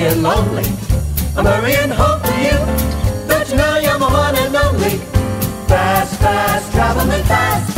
being lonely. I'm hurrying home for you. Don't you know you're my one and only? Fast, fast, traveling fast.